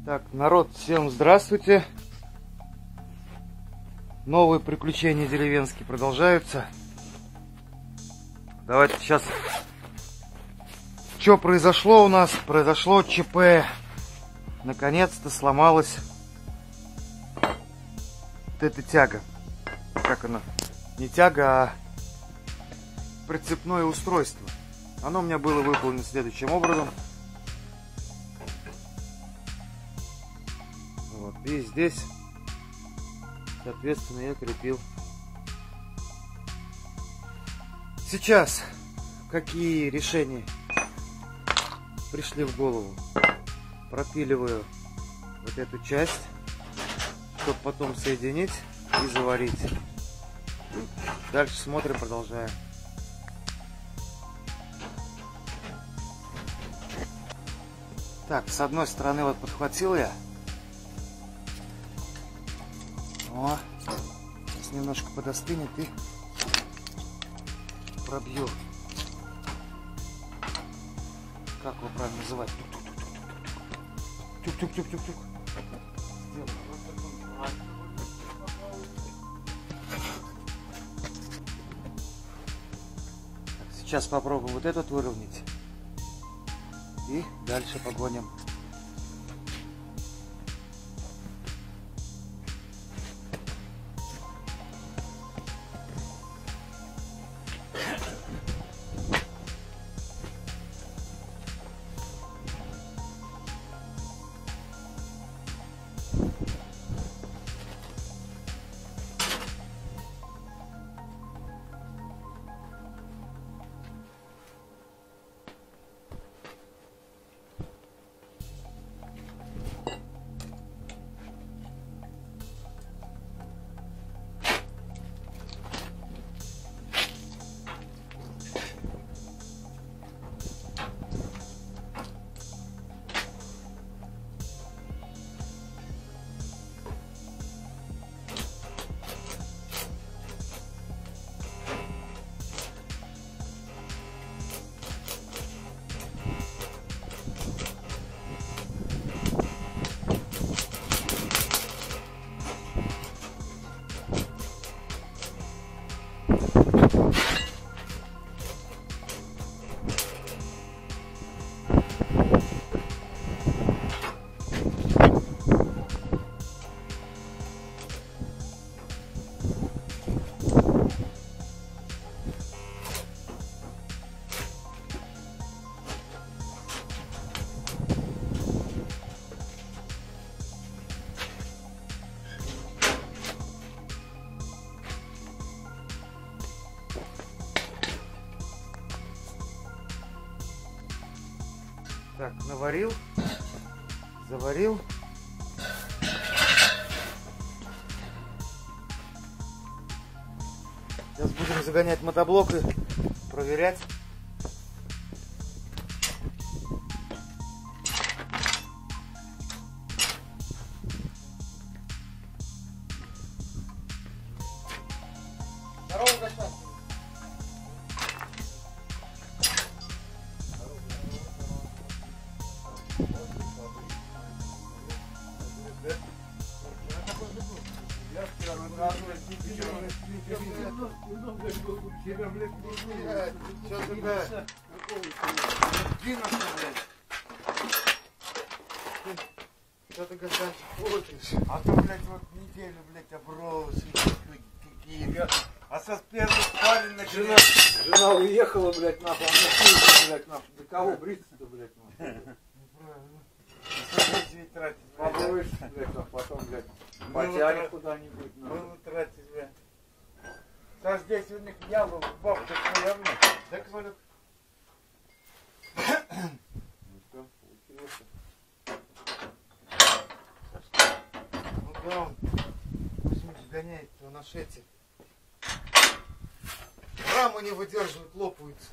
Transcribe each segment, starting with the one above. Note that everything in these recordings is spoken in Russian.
Так, народ, всем здравствуйте. Новые приключения деревенские продолжаются. Давайте сейчас... Что произошло у нас? Произошло ЧП. Наконец-то сломалась вот эта тяга. Как она? Не тяга, а прицепное устройство. Оно у меня было выполнено следующим образом. Вот. И здесь, соответственно, я крепил. Сейчас какие решения пришли в голову? Пропиливаю вот эту часть, чтобы потом соединить и заварить. Дальше смотрим, продолжаем. Так, с одной стороны вот подхватил я. О, сейчас немножко подостынет и пробью. Как его правильно называть? Тюк-тюк-тюк-тюк-тюк. Сейчас попробую вот этот выровнять. И дальше погоним. Так, наварил, заварил. Сейчас будем загонять мотоблок и проверять. Здорово, Гаша. Что такое? Что ты, Гасан, хочешь? А то, блядь, вот неделю, блядь, оброс, какие. А со первых парень начинает. Жена уехала, блядь, нахуй, а мне слышно, блядь, нахуй. До кого бриться-то, блядь, нахуй? Неправильно. Ведь тратить, Побрышься, блядь, а потом, блядь, потянет куда-нибудь, нахуй. Было тратить, блядь. Сейчас здесь у них яблок, бабка, наверное. Так, Валюк. Ну что, получилось? Ну да, он Кузьмич гоняет, он аж эти рамы не выдерживают, лопаются.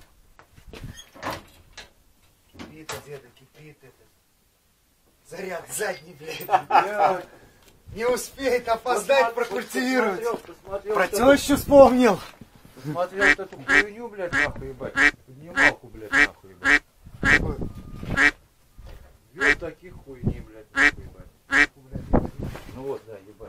Кипит, деда, кипит это. Заряд задний, блядь. Не успеет опоздать, прокультивировать. Про тещу вспомнил. Смотрел вот эту хуйню, блядь, нахуй, ебать. Поднималку, блядь, нахуй, ебать. Вел таких хуйни, блядь, нахуй, ебать. Ну вот, да, ебать.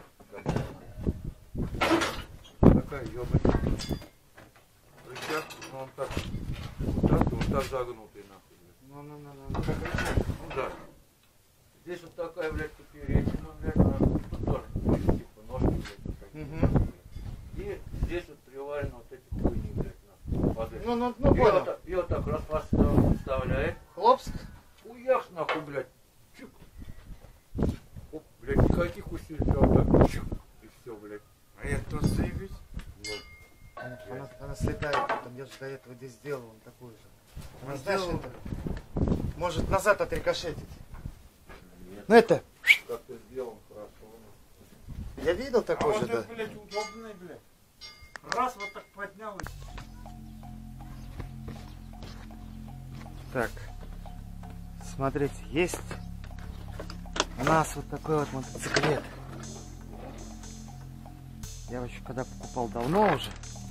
Такая ебаная. Рычаг, но он так, вот так загнутый нахуй. Ну. Ну да. Здесь вот такая, блядь, передняя, блядь, нахуй. Тут тоже, типа, ножки, блядь, вот такие. Угу. И здесь вот приварены вот эти хуйни, блядь, нахуй. Под это. Ну, И понял. ее так раз вставляет. Хлопск. Хуяк, нахуй, блядь. Чук. Оп, блядь, никаких усилий, все вот так. Чук. И все, блядь. А я тоже заебись. Вот. Она слетает, там я же до этого здесь сделал он такую же. Она, Он знаешь, сделал. это может назад отрикошетить. Нет, Ну это, как ты сделан хорошо. я видел А такой вот же, да. это, блядь, удобный, блядь. Раз вот так поднял. Так, смотрите, есть у нас вот такой вот мотоциклет. Я его еще когда покупал давно уже.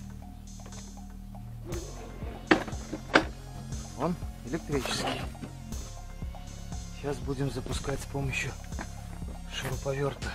Он электрический. Сейчас будем запускать с помощью шуруповерта.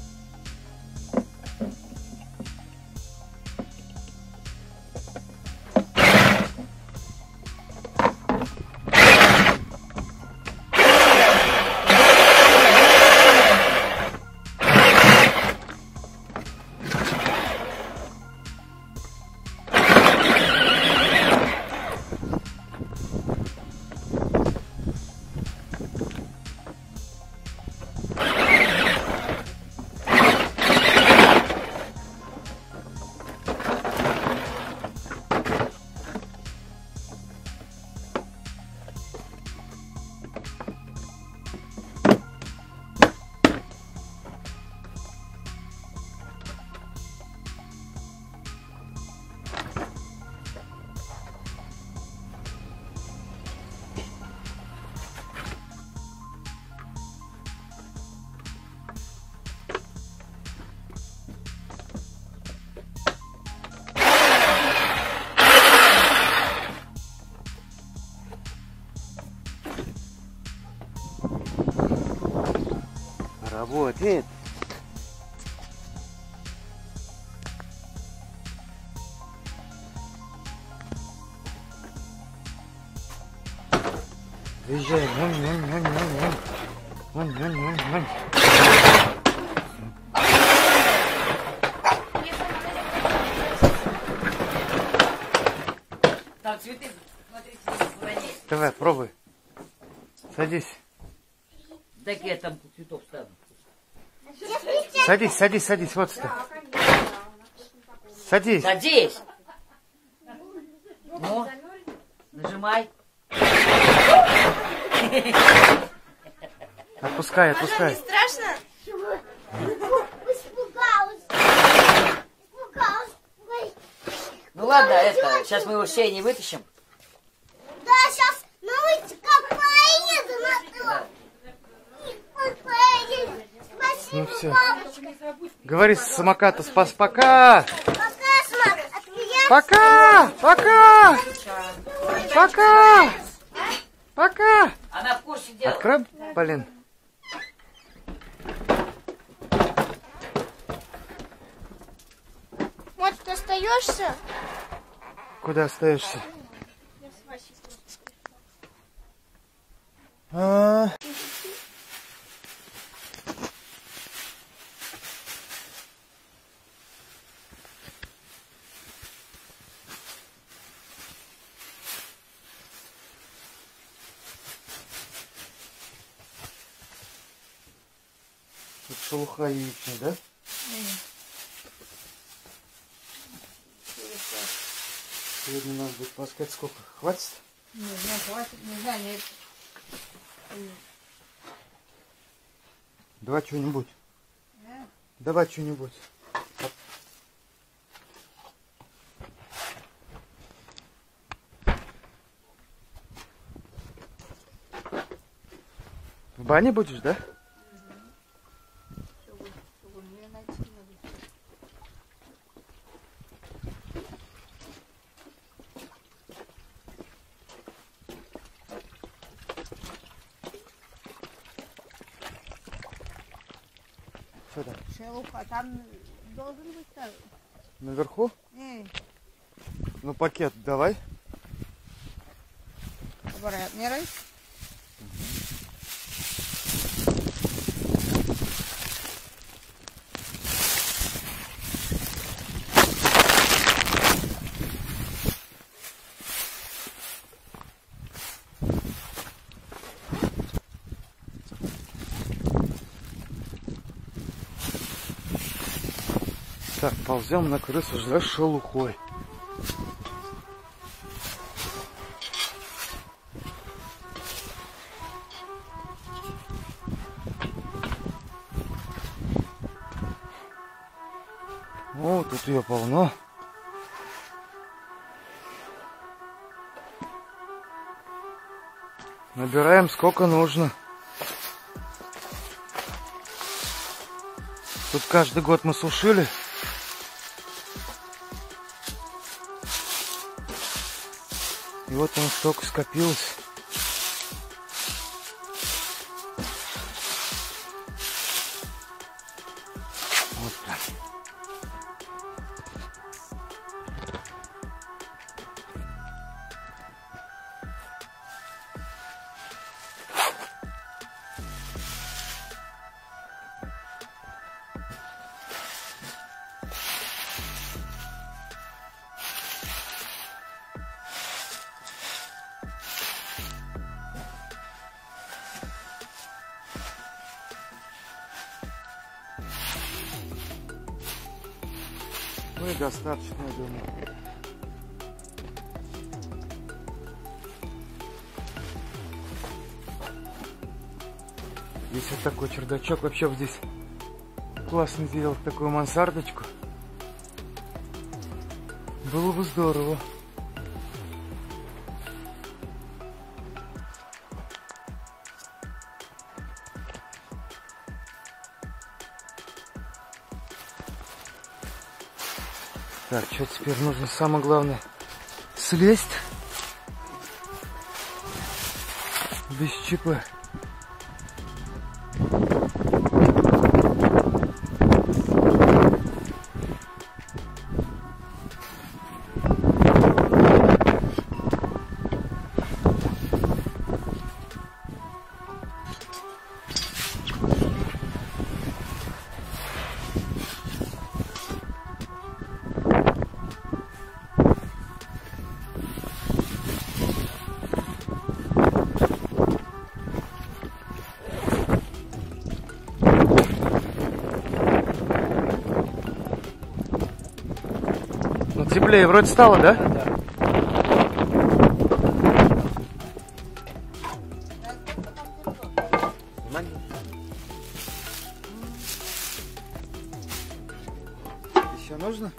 Работает. Выезжаем. Вон. Там цветы, смотрите, здесь воняет. Давай, пробуй. Садись. Так я там цветов стану. Садись. Вот сюда. Садись. Садись! Ну, нажимай. Отпускай. Страшно? Испугалась. Ой. Ну ладно, это, сейчас мы его с сея не вытащим. Да, сейчас мы как поедем на то. Поедем. Ну Спасибо, все. бабушка. Говори с самоката спас. Пока. Пока, Смак, от меня. Пока. Она в курсе дела. Открой, блин. Может, ты остаешься? Куда остаешься? Я с Васей Тут шелуха яичная, да? Сегодня надо будет таскать сколько? Хватит? Не знаю, хватит, не знаю, нет. Давай что-нибудь. Давай что-нибудь. В бане будешь, да? Что там? Шелуха, там должен быть там. Наверху? Не, Ну пакет давай. обратно. Так, ползем на крысу за шелухой. О, тут ее полно. Набираем сколько нужно. Тут каждый год мы сушили. И вот он столько скопилось. Вот прям. Ну и достаточно, я думаю. Здесь вот такой чердачок. Вообще здесь классно сделал такую мансардочку. Было бы здорово. Так, что теперь нужно? Самое главное слезть без ЧП. Теплее вроде стало, да? Еще нужно?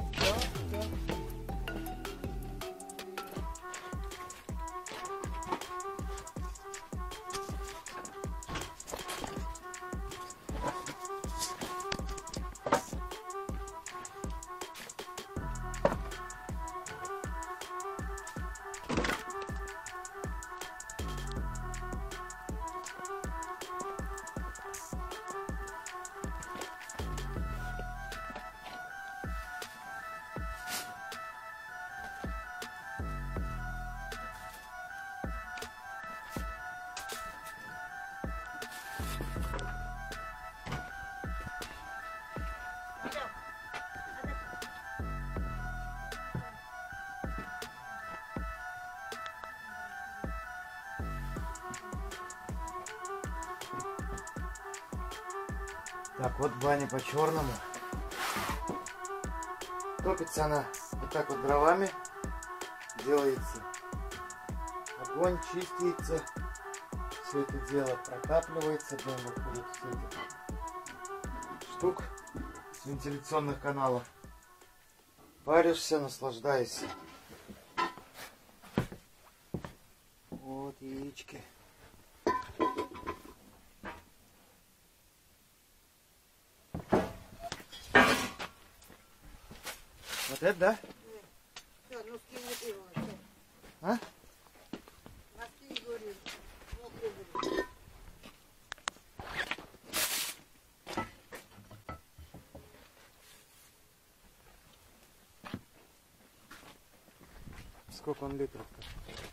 Так, вот баня по-черному. Топится она вот так вот дровами. Делается огонь, чистится. Все это дело протапливается. Дом выходит все этих штук с вентиляционных каналов. Паришься, наслаждаешься. Вот яички. Вот это, да? Все, носки не было. Все. А? Носки говорю. Мокрые были. Сколько он литров-то?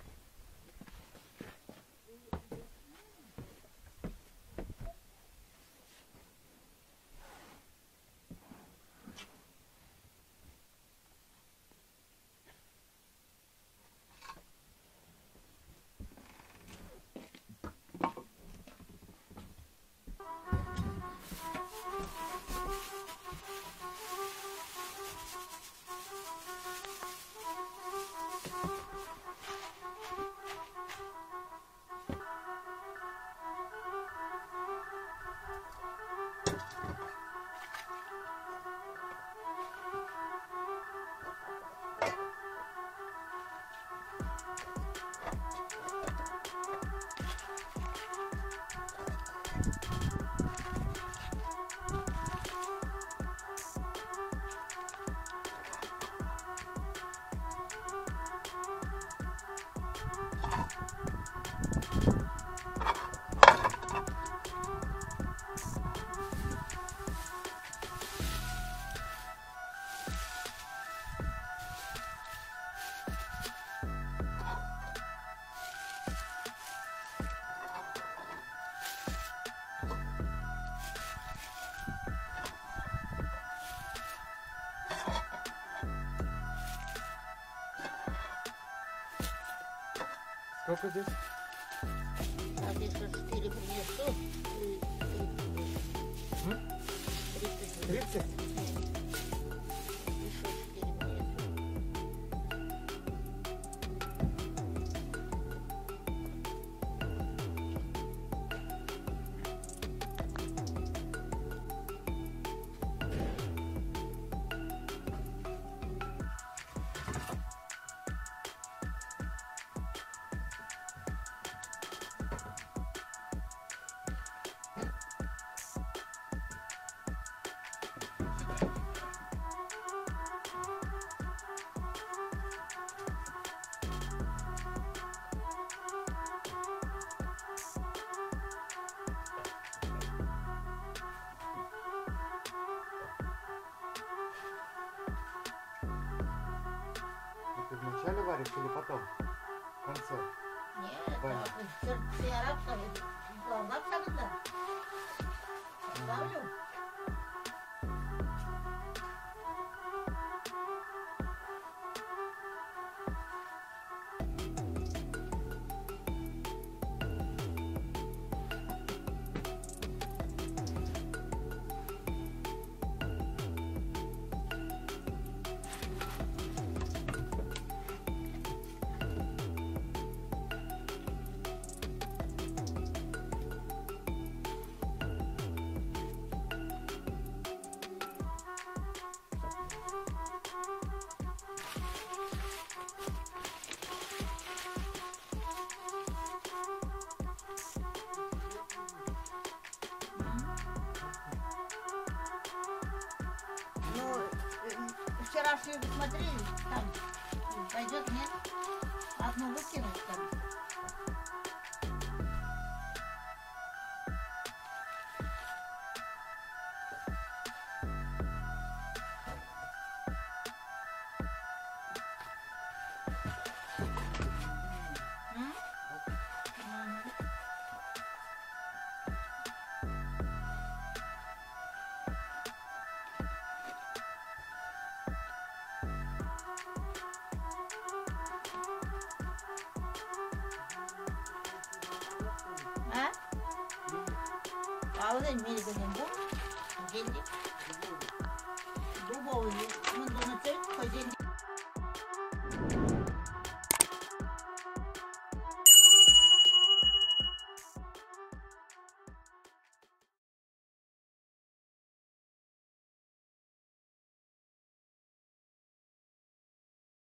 Сколько здесь? А здесь вот 4 принесу. 30? Еще 4 принесу. Ты вначале варишь или потом? В конце? Нет, Понятно. все арабские глаза всегда. Ставлю. Вчерашнюю посмотрели, там пойдет, нет? Одну выкинуть там. Ağlayın beni benim bu. Geldik. Bu boğuluyor. Bunu donatır. Koyacağım.